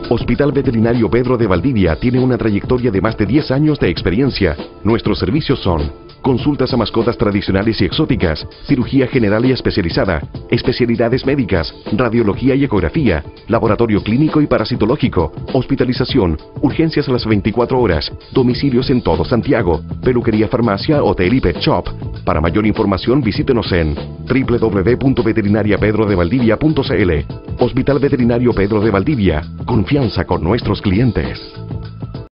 Hospital Veterinario Pedro de Valdivia tiene una trayectoria de más de 10 años de experiencia. Nuestros servicios son consultas a mascotas tradicionales y exóticas, cirugía general y especializada, especialidades médicas, radiología y ecografía, laboratorio clínico y parasitológico, hospitalización, urgencias a las 24 horas, domicilios en todo Santiago, peluquería, farmacia, hotel y pet shop. Para mayor información visítenos en www.veterinariapedrodevaldivia.cl. Hospital Veterinario Pedro de Valdivia. Confianza con nuestros clientes.